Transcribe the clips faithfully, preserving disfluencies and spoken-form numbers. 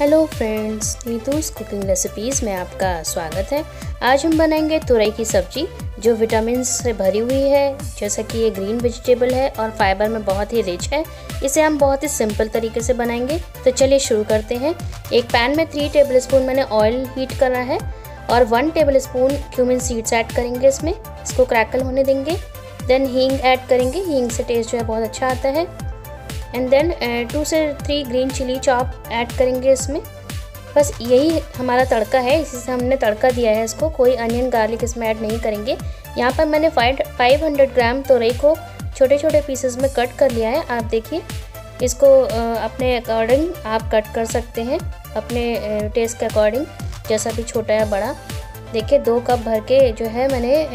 Hello friends, Neetu's cooking recipes में आपका स्वागत है। आज हम बनाएंगे तुरई की सब्ज़ी जो विटामिन से भरी हुई है। जैसा कि ये ग्रीन वेजिटेबल है और फाइबर में बहुत ही रिच है। इसे हम बहुत ही सिंपल तरीके से बनाएंगे। तो चलिए शुरू करते हैं। एक पैन में थ्री टेबलस्पून मैंने ऑयल हीट करा है और one tablespoon cumin seeds add करेंगे। इसमें इसको क्रैकल होने देंगे। देन हींग ऐड करेंगे। हींग से टेस्ट जो है बहुत अच्छा आता है। एंड देन टू से three green chilli chop add करेंगे इसमें। बस यही हमारा तड़का है, इसी से हमने तड़का दिया है इसको। कोई अनियन गार्लिक इसमें ऐड नहीं करेंगे। यहाँ पर मैंने फाइव हंड्रेड ग्राम तुरई को छोटे छोटे पीसेस में कट कर लिया है। आप देखिए, इसको अपने अकॉर्डिंग आप कट कर सकते हैं, अपने टेस्ट के अकॉर्डिंग, जैसा भी छोटा या बड़ा। देखिए दो कप भर के जो है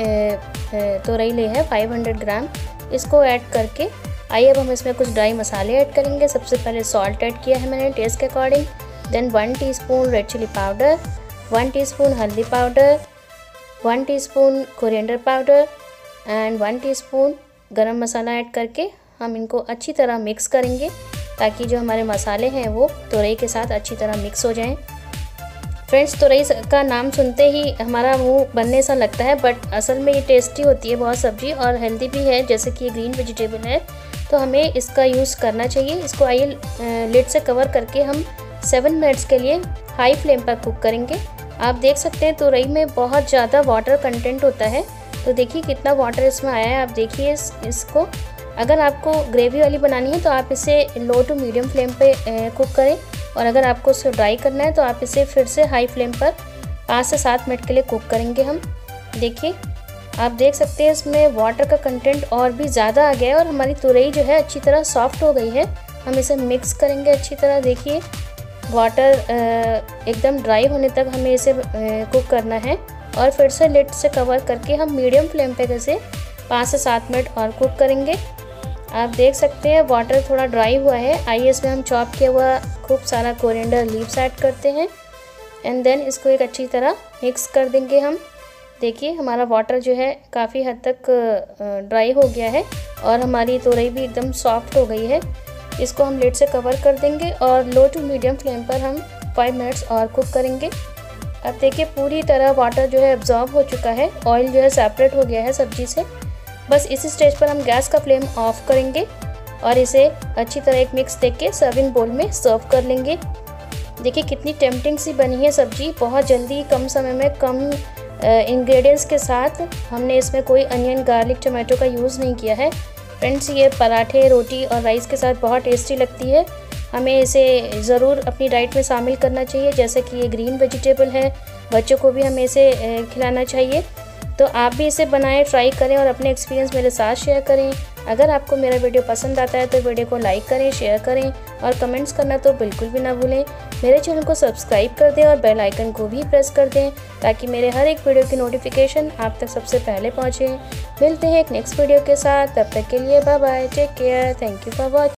मैंने तुरई ले है फाइव हंड्रेड ग्राम। इसको ऐड करके आइए अब हम इसमें कुछ ड्राई मसाले ऐड करेंगे। सबसे पहले सॉल्ट ऐड किया है मैंने टेस्ट के according. Then one teaspoon red chilli powder, one teaspoon हल्दी powder, one teaspoon coriander powder and one teaspoon garam masala add करके हम इनको अच्छी तरह मिक्स करेंगे, ताकि जो हमारे मसाले हैं वो तुरई के साथ अच्छी तरह मिक्स हो जाएं। फ्रेंड्स, तुरई का नाम सुनते ही हमारा मुंह बनने सा लगता है, बट असल में ये टेस्टी होती है बहुत सब्जी और हेल्दी भी है। जैसे कि ये ग्रीन वेजिटेबल है तो हमें इसका यूज़ करना चाहिए। इसको आइए लिड से कवर करके हम सेवन मिनट्स के लिए हाई फ्लेम पर कुक करेंगे। आप देख सकते हैं तुरई में बहुत ज़्यादा वाटर कंटेंट होता है। तो देखिए कितना वाटर इसमें आया है। आप देखिए इस, इसको अगर आपको ग्रेवी वाली बनानी है तो आप इसे लो टू मीडियम फ्लेम पे कुक करें, और अगर आपको इसे ड्राई करना है तो आप इसे फिर से हाई फ्लेम पर पाँच से सात मिनट के लिए कुक करेंगे हम। देखिए आप देख सकते हैं इसमें वाटर का कंटेंट और भी ज़्यादा आ गया है और हमारी तुरई जो है अच्छी तरह सॉफ्ट हो गई है। हम इसे मिक्स करेंगे अच्छी तरह। देखिए वाटर एकदम ड्राई होने तक हमें इसे कुक करना है और फिर से लिड से कवर करके हम मीडियम फ्लेम पे इसे पाँच से सात मिनट और कुक करेंगे। आप देख सकते हैं वाटर थोड़ा ड्राई हुआ है। आइए इसमें हम चॉप किया हुआ खूब सारा कोरिएंडर लीव्स ऐड करते हैं एंड देन इसको एक अच्छी तरह मिक्स कर देंगे हम। देखिए हमारा वाटर जो है काफ़ी हद तक ड्राई हो गया है और हमारी तुरई भी एकदम सॉफ्ट हो गई है। इसको हम लिड से कवर कर देंगे और लो टू मीडियम फ्लेम पर हम फाइव मिनट्स और कुक करेंगे। अब देखिए पूरी तरह वाटर जो है एब्जॉर्ब हो चुका है, ऑयल जो है सेपरेट हो गया है सब्जी से। बस इस स्टेज पर हम गैस का फ्लेम ऑफ करेंगे और इसे अच्छी तरह एक मिक्स देके सर्विंग बोल में सर्व कर लेंगे। देखिए कितनी टेम्पटिंग सी बनी है सब्जी, बहुत जल्दी कम समय में कम इंग्रेडिएंट्स के साथ। हमने इसमें कोई अनियन गार्लिक टमाटो का यूज़ नहीं किया है। फ्रेंड्स, ये पराठे रोटी और राइस के साथ बहुत टेस्टी लगती है। हमें इसे ज़रूर अपनी डाइट में शामिल करना चाहिए। जैसे कि ये ग्रीन वेजिटेबल है, बच्चों को भी हमें इसे खिलाना चाहिए। तो आप भी इसे बनाएं, ट्राई करें और अपने एक्सपीरियंस मेरे साथ शेयर करें। अगर आपको मेरा वीडियो पसंद आता है तो वीडियो को लाइक करें, शेयर करें और कमेंट्स करना तो बिल्कुल भी ना भूलें। मेरे चैनल को सब्सक्राइब कर दें और बेल आइकन को भी प्रेस कर दें, ताकि मेरे हर एक वीडियो की नोटिफिकेशन आप तक सबसे पहले पहुँचे। मिलते हैं एक नेक्स्ट वीडियो के साथ, तब तक के लिए bye bye, take care, thank you for watching.